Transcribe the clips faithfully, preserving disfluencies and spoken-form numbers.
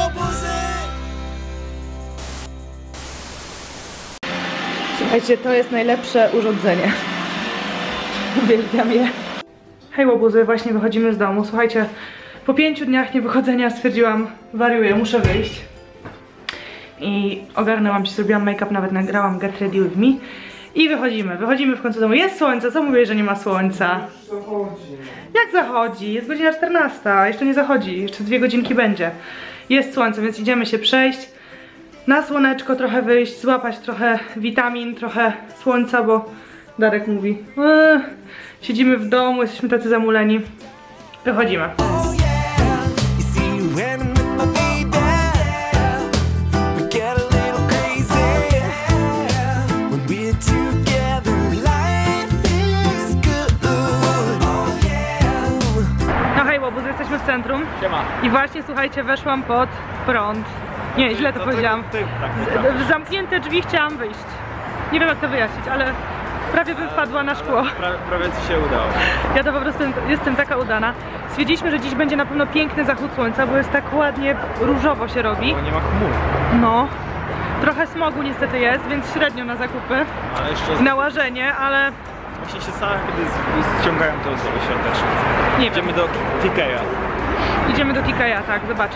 Słuchajcie, to jest najlepsze urządzenie. Uwielbiam je. Hej łobuzy, właśnie wychodzimy z domu. Słuchajcie, po pięciu dniach niewychodzenia stwierdziłam, wariuję, muszę wyjść. I ogarnęłam się, zrobiłam make-up, nawet nagrałam Get Ready With Me. I wychodzimy, wychodzimy w końcu do domu. Jest słońce, co mówię, że nie ma słońca? Zachodzi. Jak zachodzi? Jest godzina czternasta, jeszcze nie zachodzi, jeszcze dwie godzinki będzie. Jest słońce, więc idziemy się przejść. Na słoneczko trochę wyjść, złapać trochę witamin, trochę słońca, bo Darek mówi eee, siedzimy w domu, jesteśmy tacy zamuleni. Wychodzimy. No hej łobuzy, jesteśmy w centrum. Siema. I właśnie słuchajcie, weszłam pod prąd. Nie, źle to powiedziałam. W zamknięte drzwi chciałam wyjść. Nie wiem jak to wyjaśnić, ale prawie bym wpadła na szkło. Pra, prawie ci się udało. Ja to po prostu jestem taka udana. Stwierdziliśmy, że dziś będzie na pewno piękny zachód słońca, bo jest tak ładnie różowo się robi. Bo nie ma chmur. No. Trochę smogu niestety jest, więc średnio na zakupy. Ale jeszcze... Na łażenie, ale... Właśnie się same, kiedy ściągają te ozdoby świąteczne. Nie Idziemy wiem. do Kikeja. Idziemy do Kikeja, tak, zobaczyć.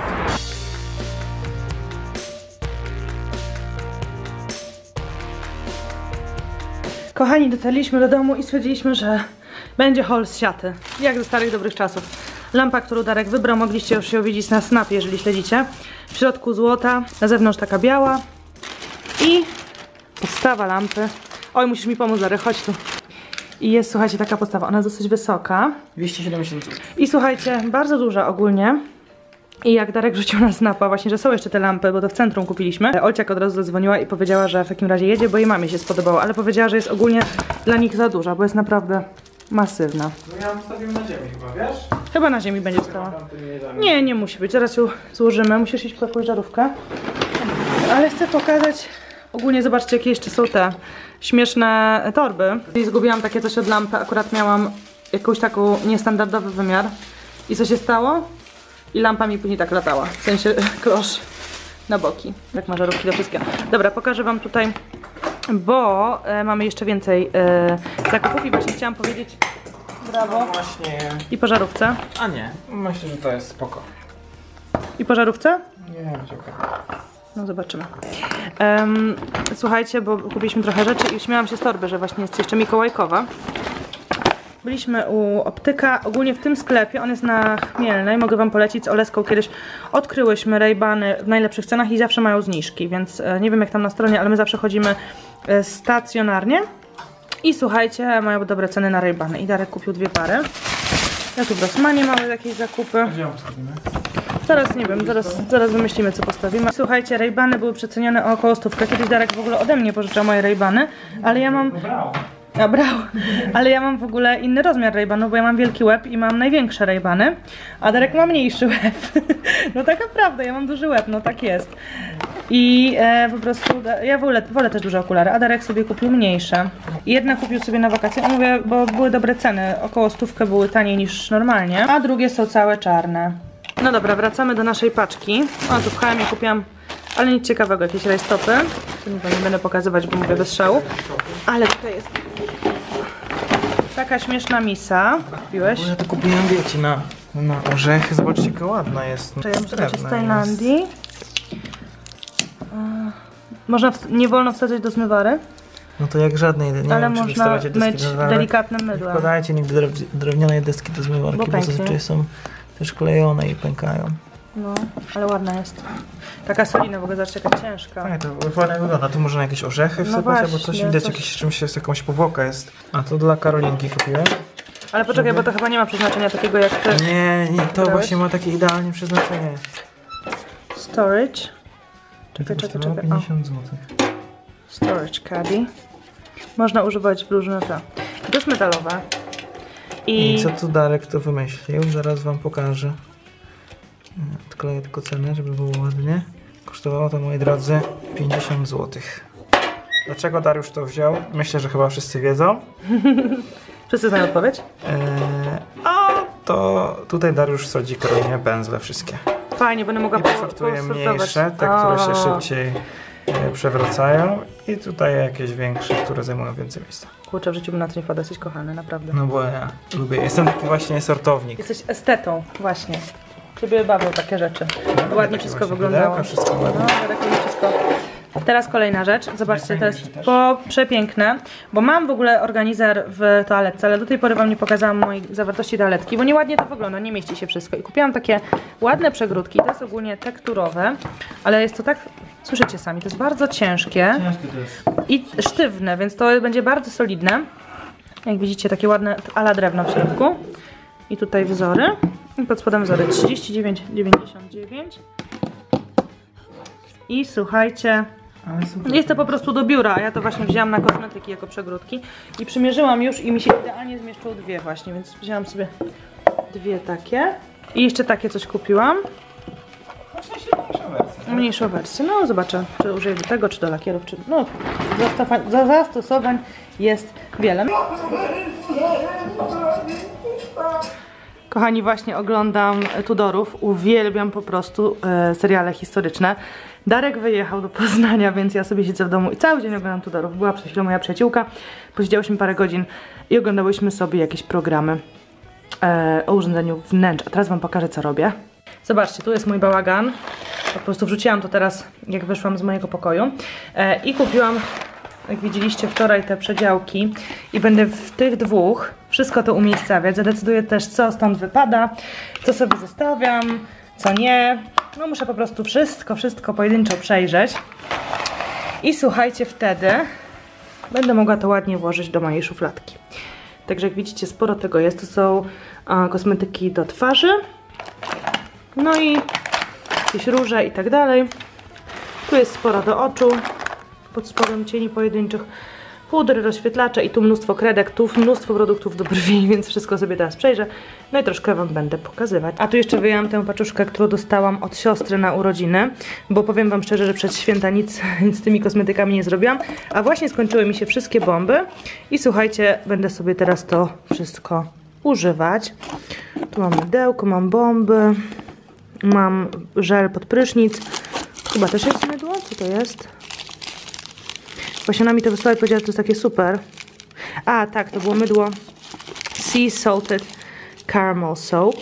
Kochani, dotarliśmy do domu i stwierdziliśmy, że będzie haul z siaty. Jak ze starych dobrych czasów. Lampa, którą Darek wybrał, mogliście już ją widzieć na snapie, jeżeli śledzicie. W środku złota, na zewnątrz taka biała. I podstawa lampy. Oj, musisz mi pomóc, Darek, chodź tu. I jest, słuchajcie, taka podstawa, ona jest dosyć wysoka. dwieście siedemdziesiąt złotych. I słuchajcie, bardzo duża ogólnie. I jak Darek rzucił na snapa właśnie, że są jeszcze te lampy, bo to w centrum kupiliśmy. Olciak od razu zadzwoniła i powiedziała, że w takim razie jedzie, bo jej mamie się spodobało, ale powiedziała, że jest ogólnie dla nich za duża, bo jest naprawdę masywna. No ja ją wstawiłem na ziemi chyba, wiesz? Chyba na ziemi będzie stała. Nie, nie musi być, zaraz ją złożymy. Musisz iść po jakąś żarówkę. Ale chcę pokazać, ogólnie zobaczcie jakie jeszcze są te śmieszne torby. I zgubiłam takie coś od lampy, akurat miałam jakąś taką niestandardowy wymiar. I co się stało? I lampa mi później tak latała, w sensie klosz na boki. Jak ma żarówki do wszystkiego. Dobra, pokażę wam tutaj, bo e, mamy jeszcze więcej e, zakupów i właśnie chciałam powiedzieć brawo. No właśnie. I po żarówce. A nie, myślę, że to jest spoko. I po żarówce? Nie, będzie okej. No zobaczymy. Um, słuchajcie, bo kupiliśmy trochę rzeczy i śmiałam się z torby, że właśnie jest jeszcze mikołajkowa. Byliśmy u optyka, ogólnie w tym sklepie, on jest na Chmielnej, mogę wam polecić, z Oleską kiedyś odkryłyśmy Ray-Bany w najlepszych cenach i zawsze mają zniżki, więc nie wiem jak tam na stronie, ale my zawsze chodzimy stacjonarnie. I słuchajcie, mają dobre ceny na Ray-Bany i Darek kupił dwie pary. Ja tu w Rossmanie mamy jakieś zakupy. Gdzie ją postawimy? Zaraz, nie wiem, zaraz, zaraz wymyślimy co postawimy. Słuchajcie, Ray-Bany były przecenione o około stówkę. Kiedyś Darek w ogóle ode mnie pożyczał moje Ray-Bany, ale ja mam... Brawo. Ja brał, ale ja mam w ogóle inny rozmiar Ray-Banów, bo ja mam wielki łeb i mam największe Ray-Bany, a Darek ma mniejszy łeb. No taka prawda, ja mam duży łeb, no tak jest. I e, po prostu, ja wolę, wolę też duże okulary, a Darek sobie kupił mniejsze. I jedna kupił sobie na wakacje, mówię, bo były dobre ceny, około stówkę były taniej niż normalnie, a drugie są całe czarne. No dobra, wracamy do naszej paczki. O, tu w H M ie kupiłam, ale nic ciekawego, jakieś rajstopy. Nie będę pokazywać, bo mówię bez szału. Ale tutaj jest taka śmieszna misa. Kupiłeś? Bo ja to kupiłem, wiecie, na, na orzechy. Zobaczcie, jaka ładna jest. To ja muszę dać z Tajlandii. Jest. Można, w, nie wolno wsadzać do zmywary. No to jak żadnej, nie ale wiem, można myć delikatnym mydłem. Nie wkładajcie nigdy drewnianej deski do zmywarki, bo, bo zazwyczaj są też klejone i pękają. No, ale ładna jest. Taka solidna, w ogóle zobaczcie, jaka ciężka. Tak, to ładnie wygląda. Tu można jakieś orzechy wsypać, no albo coś widać, coś... jakieś czymś jest, jakąś powłoka jest. A to dla Karolinki kupiłem. Ale poczekaj, żeby... bo to chyba nie ma przeznaczenia takiego jak ty. Nie, nie, to brałeś? Właśnie ma takie idealnie przeznaczenie. Storage. Czekaj, czekaj, czekaj. pięćdziesiąt złotych. Storage caddy. Można używać w różne te. To jest metalowe. I... I co tu Darek to wymyślił? Zaraz wam pokażę. Odkleję tylko cenę, żeby było ładnie. Kosztowało to, moi drodzy, pięćdziesiąt złotych. Dlaczego Dariusz to wziął? Myślę, że chyba wszyscy wiedzą. Wszyscy znają odpowiedź? Eee, a to tutaj Dariusz sadzi Karolinie pędzle wszystkie. Fajnie, będę mogła I po, posortuję posortować. mniejsze, te, które się O. szybciej e, przewracają i tutaj jakieś większe, które zajmują więcej miejsca. Kurczę, w życiu bym na to nie wpadła, jesteś kochany, naprawdę. No bo ja lubię, jestem taki właśnie sortownik. Jesteś estetą, właśnie. Ciebie bawią takie rzeczy. No, Ładnie takie wszystko właśnie wyglądało. pudełka, wszystko ładnie. No, tak wszystko. Teraz kolejna rzecz. Zobaczcie, to Fajnie jest się też. po przepiękne, bo mam w ogóle organizer w toaletce, ale do tej pory wam nie pokazałam mojej zawartości toaletki, bo nieładnie to wygląda, nie mieści się wszystko. I kupiłam takie ładne przegródki, to jest ogólnie tekturowe, ale jest to tak, słyszycie sami, to jest bardzo ciężkie Ciężkie to jest. i sztywne, więc to będzie bardzo solidne. Jak widzicie, takie ładne ala drewno w środku. I tutaj wzory. I pod spodem wzory trzydzieści dziewięć dziewięćdziesiąt dziewięć. I słuchajcie, Ale super. jest to po prostu do biura, a ja to właśnie wzięłam na kosmetyki jako przegródki. I przymierzyłam już i mi się idealnie zmieszczą dwie właśnie, więc wzięłam sobie dwie takie. I jeszcze takie coś kupiłam. Właśnie się mniejsza wersja. Mniejszą wersję. No zobaczę, czy użyję do tego, czy do lakierów, czy... No, zastosowań, za zastosowań jest wiele. Kochani, właśnie oglądam Tudorów. Uwielbiam po prostu e, seriale historyczne. Darek wyjechał do Poznania, więc ja sobie siedzę w domu i cały dzień oglądam Tudorów. Była przed chwilą moja przyjaciółka, posiedziałyśmy parę godzin i oglądałyśmy sobie jakieś programy e, o urządzeniu wnętrz. A teraz wam pokażę, co robię. Zobaczcie, tu jest mój bałagan. Po prostu wrzuciłam to teraz, jak wyszłam z mojego pokoju. E, I kupiłam, jak widzieliście wczoraj, te przedziałki. I będę w tych dwóch wszystko to umiejscawiać. Zadecyduję też, co stąd wypada, co sobie zostawiam, co nie. No muszę po prostu wszystko, wszystko pojedynczo przejrzeć. I słuchajcie, wtedy będę mogła to ładnie włożyć do mojej szufladki. Także jak widzicie, sporo tego jest. To są a, kosmetyki do twarzy. No i jakieś róże i tak dalej. Tu jest sporo do oczu, pod spodem cieni pojedynczych, pudry, rozświetlacze i tu mnóstwo kredek, tu mnóstwo produktów do brwi, więc wszystko sobie teraz przejrzę. No i troszkę wam będę pokazywać. A tu jeszcze wyjęłam tę paczuszkę, którą dostałam od siostry na urodziny, bo powiem wam szczerze, że przed święta nic, nic z tymi kosmetykami nie zrobiłam, a właśnie skończyły mi się wszystkie bomby i słuchajcie, będę sobie teraz to wszystko używać. Tu mam mydełko, mam bomby, mam żel pod prysznic, chyba też jest mydło, co to jest? Właśnie ona mi to wysłała i powiedziała, że to jest takie super. A, tak, to było mydło Sea Salted Caramel Soap.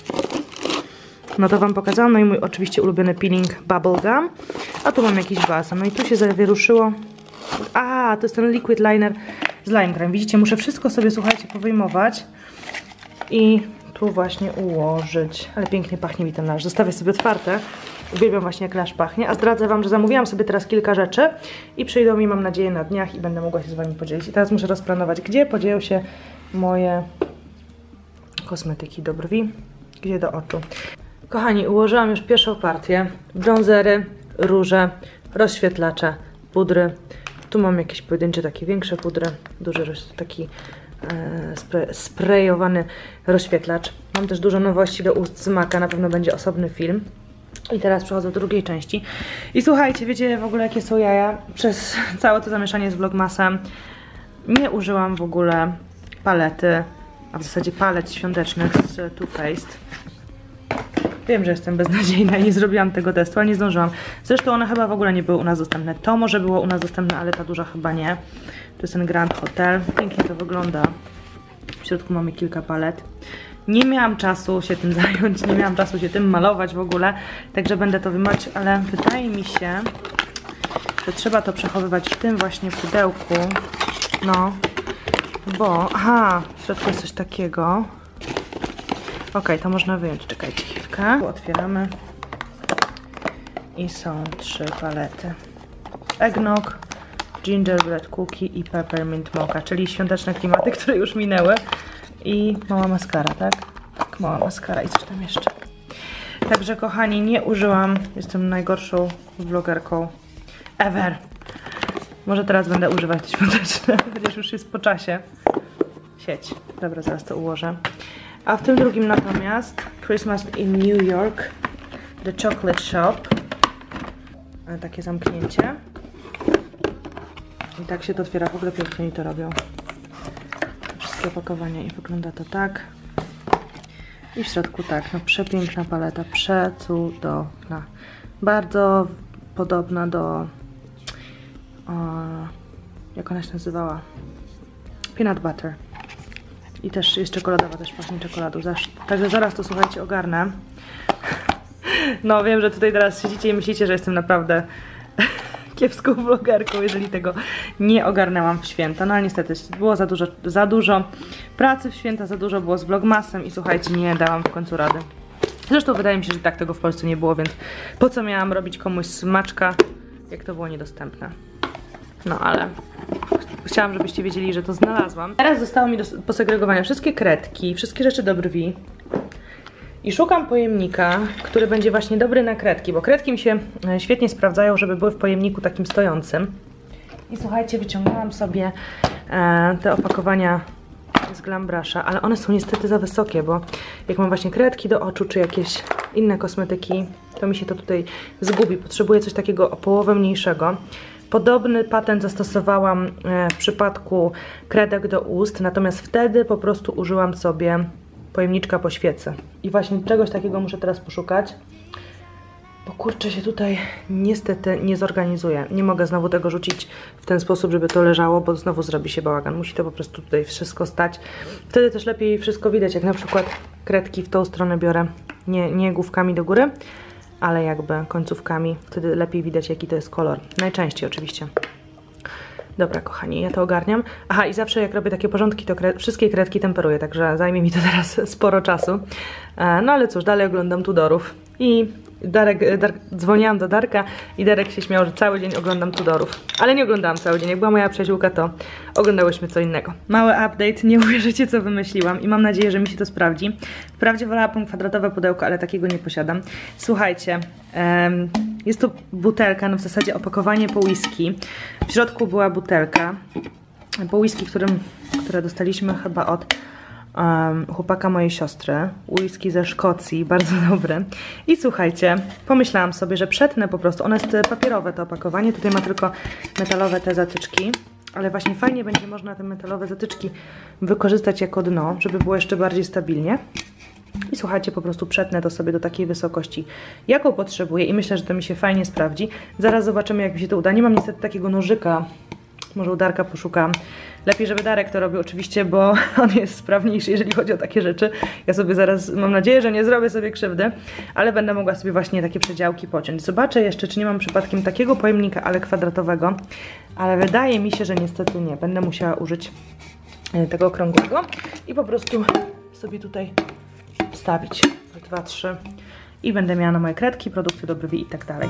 No to wam pokazałam. No i mój oczywiście ulubiony peeling Bubble Gum. A tu mam jakiś basen. No i tu się zawieruszyło. A, to jest ten liquid liner z lime creme. Widzicie, muszę wszystko sobie, słuchajcie, powyjmować. I tu właśnie ułożyć. Ale pięknie pachnie mi ten lasz. Zostawię sobie otwarte. Uwielbiam właśnie, jak lasz pachnie. A zdradzę wam, że zamówiłam sobie teraz kilka rzeczy i przyjdą mi, mam nadzieję, na dniach i będę mogła się z wami podzielić. I teraz muszę rozplanować, gdzie podzieją się moje kosmetyki do brwi, gdzie do oczu. Kochani, ułożyłam już pierwszą partię. Bronzery, róże, rozświetlacze, pudry. Tu mam jakieś pojedyncze, takie większe pudry. Duży taki e, spray, sprayowany rozświetlacz. Mam też dużo nowości do ust z Maka. Na pewno będzie osobny film. I teraz przechodzę do drugiej części. I słuchajcie, wiecie w ogóle, jakie są jaja? Przez całe to zamieszanie z Vlogmasem nie użyłam w ogóle palety, a w zasadzie palet świątecznych z Too Faced. Wiem, że jestem beznadziejna i nie zrobiłam tego testu, ale nie zdążyłam. Zresztą one chyba w ogóle nie były u nas dostępne. To może było u nas dostępne, ale ta duża chyba nie. To jest ten Grand Hotel. Pięknie to wygląda. W środku mamy kilka palet. Nie miałam czasu się tym zająć, nie miałam czasu się tym malować w ogóle, także będę to wymać, ale wydaje mi się, że trzeba to przechowywać w tym właśnie pudełku, no, bo, aha, w środku jest coś takiego. Ok, to można wyjąć, czekajcie chwilkę. Otwieramy i są trzy palety. Eggnog, Gingerbread Cookie i Peppermint Mocha, czyli świąteczne klimaty, które już minęły. I mała maskara, tak? Tak, mała maskara i coś tam jeszcze. Także kochani, nie użyłam, jestem najgorszą vlogerką ever. Może teraz będę używać te świąteczne, chociaż już jest po czasie. Sieć. Dobra, zaraz to ułożę. A w tym drugim natomiast Christmas in New York, The Chocolate Shop. Takie zamknięcie. I tak się to otwiera, w ogóle pięknie oni to robią. Wszystkie opakowania i wygląda to tak. I w środku tak, no przepiękna paleta, przecudowna. Bardzo podobna do... O, jak ona się nazywała? Peanut butter. I też jest czekoladowa, też pachnie czekoladą. Także zaraz to, słuchajcie, ogarnę. No wiem, że tutaj teraz siedzicie i myślicie, że jestem naprawdę kiepską vlogerką, jeżeli tego nie ogarnęłam w święta. No ale niestety było za dużo, za dużo pracy w święta, za dużo było z vlogmasem i słuchajcie, nie dałam w końcu rady. Zresztą wydaje mi się, że tak tego w Polsce nie było, więc po co miałam robić komuś smaczka, jak to było niedostępne. No ale chciałam, żebyście wiedzieli, że to znalazłam. Teraz zostało mi do posegregowania wszystkie kredki, wszystkie rzeczy do brwi. I szukam pojemnika, który będzie właśnie dobry na kredki, bo kredki mi się świetnie sprawdzają, żeby były w pojemniku takim stojącym. I słuchajcie, wyciągnęłam sobie e, te opakowania z Glam Brusha, ale one są niestety za wysokie, bo jak mam właśnie kredki do oczu, czy jakieś inne kosmetyki, to mi się to tutaj zgubi. Potrzebuję coś takiego o połowę mniejszego. Podobny patent zastosowałam w przypadku kredek do ust, natomiast wtedy po prostu użyłam sobie pojemniczka po świecy. I właśnie czegoś takiego muszę teraz poszukać, bo kurczę się tutaj niestety nie zorganizuję. Nie mogę znowu tego rzucić w ten sposób, żeby to leżało, bo znowu zrobi się bałagan. Musi to po prostu tutaj wszystko stać. Wtedy też lepiej wszystko widać, jak na przykład kredki w tą stronę biorę, nie, nie główkami do góry, ale jakby końcówkami. Wtedy lepiej widać, jaki to jest kolor. Najczęściej oczywiście. Dobra, kochani, ja to ogarniam. Aha, i zawsze jak robię takie porządki, to kred wszystkie kredki temperuję, także zajmie mi to teraz sporo czasu. E, no ale cóż, dalej oglądam Tudorów. I Darek, Dark, dzwoniłam do Darka i Darek się śmiał, że cały dzień oglądam Tudorów. Ale nie oglądałam cały dzień. Jak była moja przyjaciółka, to oglądałyśmy co innego. Mały update, nie uwierzycie, co wymyśliłam i mam nadzieję, że mi się to sprawdzi. Wprawdzie wolałabym kwadratowe pudełko, ale takiego nie posiadam. Słuchajcie, um, jest to butelka, no w zasadzie opakowanie po whisky. W środku była butelka po whisky, którym, które dostaliśmy chyba od Um, chłopaka mojej siostry, whisky ze Szkocji, bardzo dobre. I słuchajcie, pomyślałam sobie, że przetnę po prostu, ono jest papierowe to opakowanie, tutaj ma tylko metalowe te zatyczki, ale właśnie fajnie będzie można te metalowe zatyczki wykorzystać jako dno, żeby było jeszcze bardziej stabilnie. I słuchajcie, po prostu przetnę to sobie do takiej wysokości, jaką potrzebuję i myślę, że to mi się fajnie sprawdzi. Zaraz zobaczymy, jak mi się to uda. Nie mam niestety takiego nożyka, może u Darka poszukam. Lepiej, żeby Darek to robił oczywiście, bo on jest sprawniejszy, jeżeli chodzi o takie rzeczy. Ja sobie zaraz, mam nadzieję, że nie zrobię sobie krzywdy, ale będę mogła sobie właśnie takie przedziałki pociąć. Zobaczę jeszcze, czy nie mam przypadkiem takiego pojemnika, ale kwadratowego, ale wydaje mi się, że niestety nie. Będę musiała użyć tego okrągłego i po prostu sobie tutaj wstawić dwa, trzy i będę miała na moje kredki, produkty do brwi i tak dalej.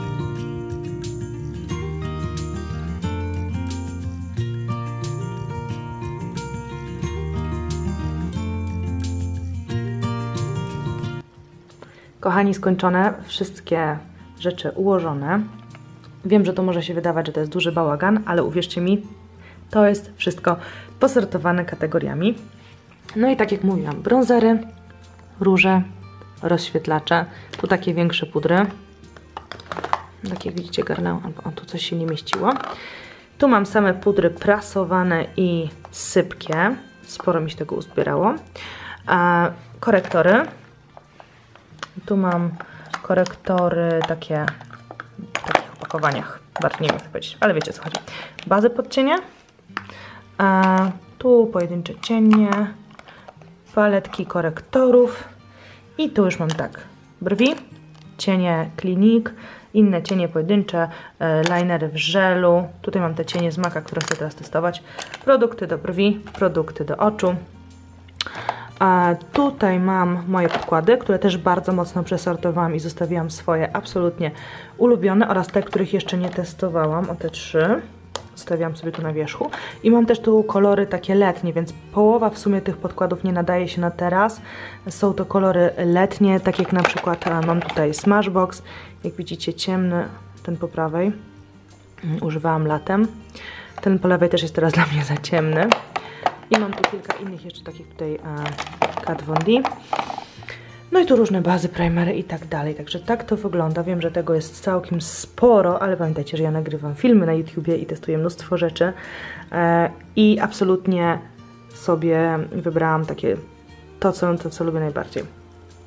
Kochani, skończone, wszystkie rzeczy ułożone. Wiem, że to może się wydawać, że to jest duży bałagan, ale uwierzcie mi, to jest wszystko posortowane kategoriami. No i tak jak mówiłam, bronzery, róże, rozświetlacze, tu takie większe pudry. Tak jak widzicie, garnęłam, albo tu coś się nie mieściło. Tu mam same pudry prasowane i sypkie. Sporo mi się tego uzbierało. A korektory. Tu mam korektory takie w takich opakowaniach. Bardzo nie wiem jak powiedzieć, ale wiecie co chodzi. Bazę pod cienie. A tu pojedyncze cienie. Paletki korektorów. I tu już mam tak. Brwi, cienie Clinique, inne cienie pojedyncze, linery w żelu. Tutaj mam te cienie z Maka, które chcę teraz testować. Produkty do brwi, produkty do oczu. A tutaj mam moje podkłady, które też bardzo mocno przesortowałam i zostawiłam swoje absolutnie ulubione oraz te, których jeszcze nie testowałam, o te trzy. Zostawiłam sobie tu na wierzchu. I mam też tu kolory takie letnie, więc połowa w sumie tych podkładów nie nadaje się na teraz. Są to kolory letnie, tak jak na przykład mam tutaj Smashbox. Jak widzicie, ciemny, ten po prawej. Używałam latem. Ten po lewej też jest teraz dla mnie za ciemny. I mam tu kilka innych jeszcze, takich tutaj e, Kat Von D. No i tu różne bazy, primery i tak dalej. Także tak to wygląda. Wiem, że tego jest całkiem sporo, ale pamiętajcie, że ja nagrywam filmy na YouTubie i testuję mnóstwo rzeczy. E, I absolutnie sobie wybrałam takie to co, to, co lubię najbardziej.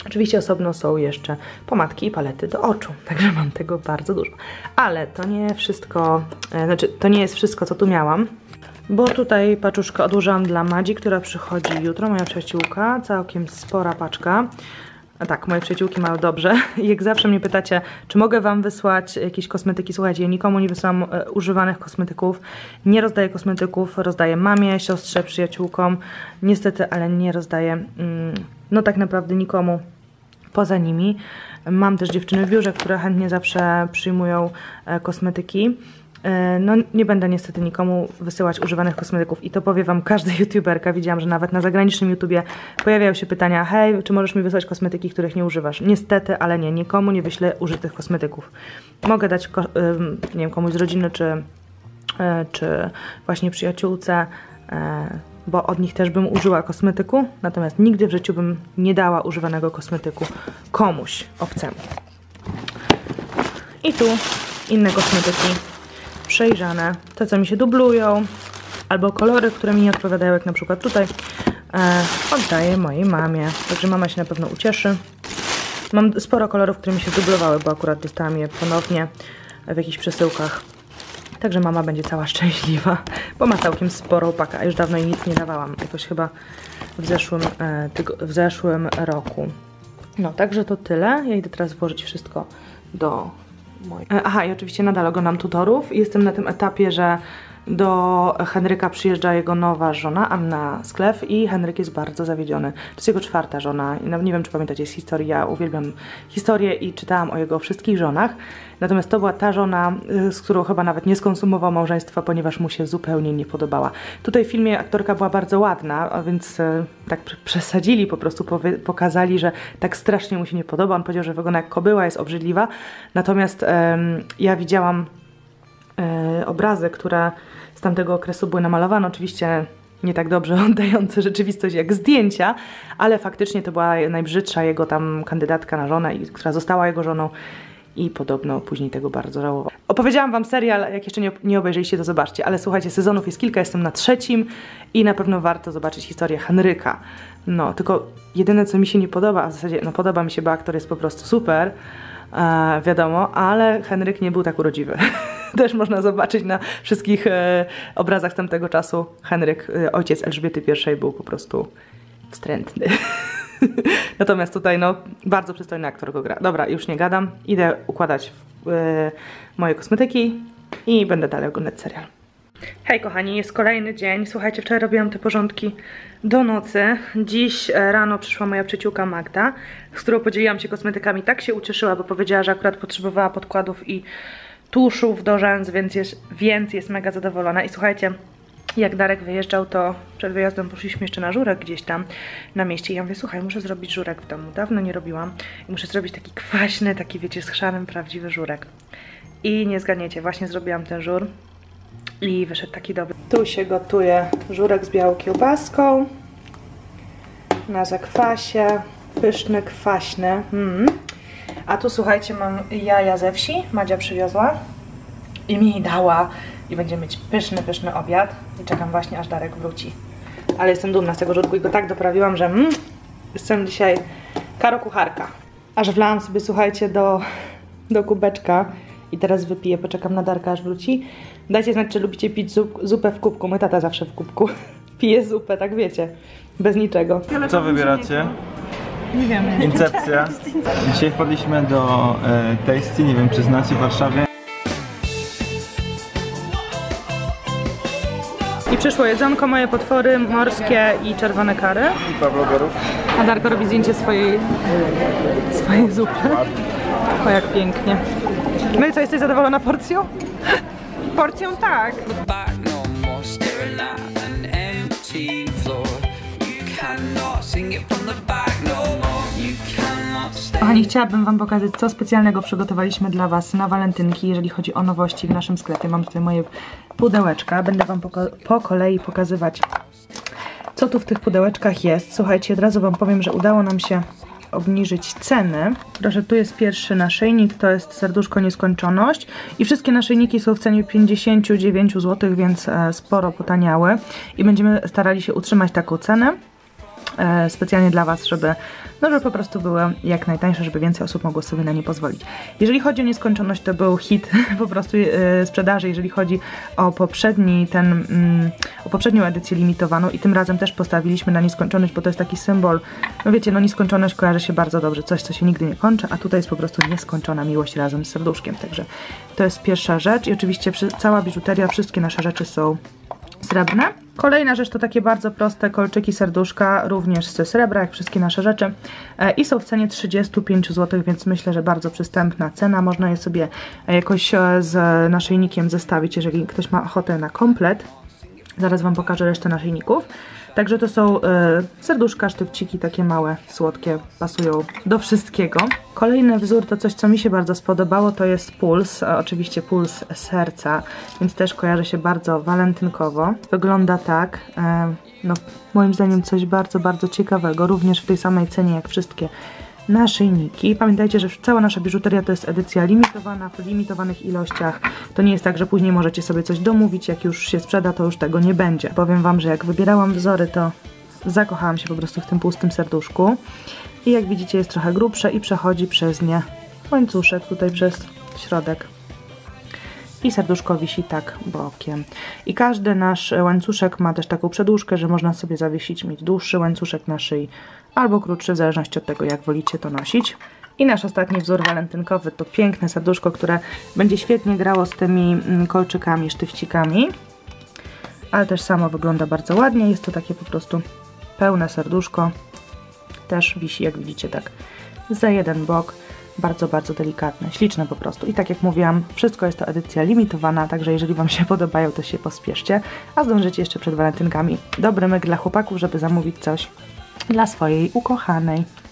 Oczywiście osobno są jeszcze pomadki i palety do oczu, także mam tego bardzo dużo. Ale to nie wszystko, e, znaczy to nie jest wszystko, co tu miałam, bo tutaj paczuszkę odłożyłam dla Madzi, która przychodzi jutro, moja przyjaciółka, całkiem spora paczka. A tak, moje przyjaciółki mają dobrze. Jak zawsze mnie pytacie, czy mogę wam wysłać jakieś kosmetyki. Słuchajcie, ja nikomu nie wysyłam e, używanych kosmetyków. Nie rozdaję kosmetyków, rozdaję mamie, siostrze, przyjaciółkom. Niestety, ale nie rozdaję, mm, no tak naprawdę nikomu poza nimi. Mam też dziewczyny w biurze, które chętnie zawsze przyjmują e, kosmetyki. No nie będę niestety nikomu wysyłać używanych kosmetyków i to powie wam każda youtuberka. Widziałam, że nawet na zagranicznym YouTubie pojawiają się pytania: hej, czy możesz mi wysłać kosmetyki, których nie używasz? Niestety, ale nie, nikomu nie wyślę użytych kosmetyków. Mogę dać, nie wiem, komuś z rodziny, czy, czy właśnie przyjaciółce, bo od nich też bym użyła kosmetyku, natomiast nigdy w życiu bym nie dała używanego kosmetyku komuś obcemu. I tu inne kosmetyki przejrzane, te co mi się dublują, albo kolory, które mi nie odpowiadają, jak na przykład tutaj, e, oddaję mojej mamie, także mama się na pewno ucieszy. Mam sporo kolorów, które mi się dublowały, bo akurat dostałam je ponownie w jakichś przesyłkach, także mama będzie cała szczęśliwa, bo ma całkiem sporą pakę, a już dawno jej nic nie dawałam, jakoś chyba w zeszłym, e, tygo, w zeszłym roku. No, także to tyle, ja idę teraz włożyć wszystko do Aha, i oczywiście nadal oglądam tutorów. Jestem na tym etapie, że do Henryka przyjeżdża jego nowa żona, Anna Sklew, i Henryk jest bardzo zawiedziony. To jest jego czwarta żona. Nie wiem, czy pamiętacie z historii, ja uwielbiam historię i czytałam o jego wszystkich żonach. Natomiast to była ta żona, z którą chyba nawet nie skonsumował małżeństwa, ponieważ mu się zupełnie nie podobała. Tutaj w filmie aktorka była bardzo ładna, a więc e, tak przesadzili, po prostu pokazali, że tak strasznie mu się nie podoba. On powiedział, że wygląda jak kobyła, jest obrzydliwa. Natomiast e, ja widziałam e, obrazy, które z tamtego okresu były namalowane. Oczywiście nie tak dobrze oddające rzeczywistość jak zdjęcia, ale faktycznie to była najbrzydsza jego tam kandydatka na żonę, i która została jego żoną. I podobno później tego bardzo żałował. Opowiedziałam wam serial, jak jeszcze nie, nie obejrzeliście, to zobaczcie. Ale słuchajcie, sezonów jest kilka, jestem na trzecim i na pewno warto zobaczyć historię Henryka. No, tylko jedyne, co mi się nie podoba, a w zasadzie, no podoba mi się, bo aktor jest po prostu super, e, wiadomo, ale Henryk nie był tak urodziwy. Też można zobaczyć na wszystkich e, obrazach z tamtego czasu. Henryk, e, ojciec Elżbiety pierwszej, był po prostu wstrętny. Natomiast tutaj, no, bardzo przystojny aktor go gra. Dobra, już nie gadam. Idę układać yy, moje kosmetyki i będę dalej oglądać serial. Hej kochani, jest kolejny dzień. Słuchajcie, wczoraj robiłam te porządki do nocy. Dziś rano przyszła moja przyjaciółka Magda, z którą podzieliłam się kosmetykami. Tak się ucieszyła, bo powiedziała, że akurat potrzebowała podkładów i tuszów do rzęs, więc jest, więc jest mega zadowolona. I słuchajcie, jak Darek wyjeżdżał, to przed wyjazdem poszliśmy jeszcze na żurek gdzieś tam na mieście. I ja mówię: słuchaj, muszę zrobić żurek w domu. Dawno nie robiłam. I muszę zrobić taki kwaśny, taki, wiecie, z chrzanem prawdziwy żurek. I nie zgadniecie, właśnie zrobiłam ten żur i wyszedł taki dobry. Tu się gotuje żurek z białą kiełbaską na zakwasie. Pyszny, kwaśny. Mm. A tu, słuchajcie, mam jaja ze wsi. Madzia przywiozła i mi dała. I będziemy mieć pyszny, pyszny obiad. I czekam właśnie, aż Darek wróci. Ale jestem dumna z tego żurku i go tak doprawiłam, że mm, jestem dzisiaj karo kucharka. Aż wlałam sobie, słuchajcie, do, do kubeczka i teraz wypiję. Poczekam na Darka, aż wróci. Dajcie znać, czy lubicie pić zup, zupę w kubku. Mój tata zawsze w kubku pije zupę, tak wiecie, bez niczego. Co wybieracie? Nie wiemy. Incepcja. Dzisiaj wpadliśmy do e, Tasty, nie wiem, czy znacie, w Warszawie. I przyszło jedzonko, moje potwory morskie i czerwone kary. I Pawlo Gorów. A Darko robi zdjęcie swojej, swojej zupy. O, jak pięknie. No i co, jesteś zadowolona porcją? Porcją tak. Kochani, chciałabym wam pokazać, co specjalnego przygotowaliśmy dla was na walentynki, jeżeli chodzi o nowości w naszym sklepie. Mam tutaj moje pudełeczka. Będę wam po, po kolei pokazywać, co tu w tych pudełeczkach jest. Słuchajcie, od razu wam powiem, że udało nam się obniżyć ceny. Proszę, tu jest pierwszy naszyjnik, to jest serduszko nieskończoność i wszystkie naszyjniki są w cenie pięćdziesiąt dziewięć złotych, więc sporo potaniały i będziemy starali się utrzymać taką cenę. e, specjalnie dla Was, żeby, no, żeby po prostu były jak najtańsze, żeby więcej osób mogło sobie na nie pozwolić. Jeżeli chodzi o nieskończoność, to był hit po prostu e, sprzedaży, jeżeli chodzi o poprzedni ten, mm, o poprzednią edycję limitowaną i tym razem też postawiliśmy na nieskończoność, bo to jest taki symbol, no wiecie, no nieskończoność kojarzy się bardzo dobrze, coś, co się nigdy nie kończy, a tutaj jest po prostu nieskończona miłość razem z serduszkiem, także to jest pierwsza rzecz i oczywiście przy, cała biżuteria, wszystkie nasze rzeczy są srebrne. Kolejna rzecz to takie bardzo proste kolczyki serduszka, również ze srebra, jak wszystkie nasze rzeczy e, i są w cenie trzydzieści pięć złotych, więc myślę, że bardzo przystępna cena. Można je sobie jakoś z naszyjnikiem zestawić, jeżeli ktoś ma ochotę na komplet. Zaraz Wam pokażę resztę naszyjników. Także to są y, serduszka, sztywciki, takie małe, słodkie, pasują do wszystkiego. Kolejny wzór to coś, co mi się bardzo spodobało, to jest puls, a oczywiście puls serca, więc też kojarzy się bardzo walentynkowo. Wygląda tak, y, no moim zdaniem coś bardzo, bardzo ciekawego, również w tej samej cenie jak wszystkie naszyjniki. Pamiętajcie, że cała nasza biżuteria to jest edycja limitowana, w limitowanych ilościach. To nie jest tak, że później możecie sobie coś domówić, jak już się sprzeda, to już tego nie będzie. Powiem Wam, że jak wybierałam wzory, to zakochałam się po prostu w tym pustym serduszku. I jak widzicie, jest trochę grubsze i przechodzi przez nie łańcuszek tutaj przez środek. I serduszko wisi tak bokiem. I każdy nasz łańcuszek ma też taką przedłużkę, że można sobie zawiesić, mieć dłuższy łańcuszek na szyi albo krótszy, w zależności od tego, jak wolicie to nosić. I nasz ostatni wzór walentynkowy to piękne serduszko, które będzie świetnie grało z tymi kolczykami, sztywcikami. Ale też samo wygląda bardzo ładnie. Jest to takie po prostu pełne serduszko. Też wisi, jak widzicie, tak za jeden bok. Bardzo, bardzo delikatne, śliczne po prostu. I tak jak mówiłam, wszystko jest to edycja limitowana, także jeżeli Wam się podobają, to się pospieszcie, a zdążycie jeszcze przed walentynkami. Dobry myk dla chłopaków, żeby zamówić coś dla swojej ukochanej.